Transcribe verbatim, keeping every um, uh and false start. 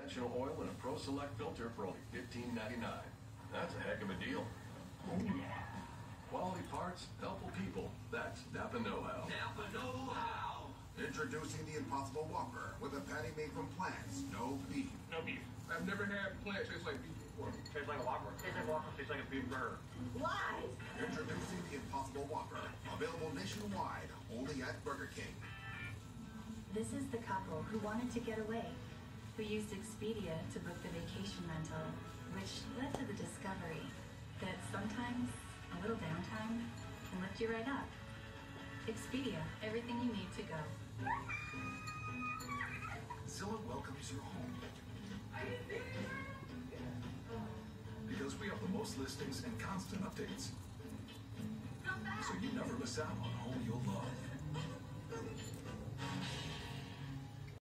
conventional oil and a Pro Select filter for only fifteen ninety-nine. That's a heck of a deal. Oh, yeah. Quality parts, helpful people. That's Napa Know-How. Napa Know-How. Introducing the Impossible Whopper with a patty made from plants, no beef. No beef. I've never had plant taste like beef before. Tastes like a Whopper. Tastes like a Whopper. Tastes like a beef burger. Lies! Introducing the Impossible Whopper. Available nationwide, only at Burger King. This is the couple who wanted to get away, who used Expedia to book the vacation rental, which led to the discovery that sometimes a little downtime can lift you right up. Expedia, everything you need to go. Zillow welcomes you home. Because we have the most listings and constant updates. So you never miss out on a home you'll love.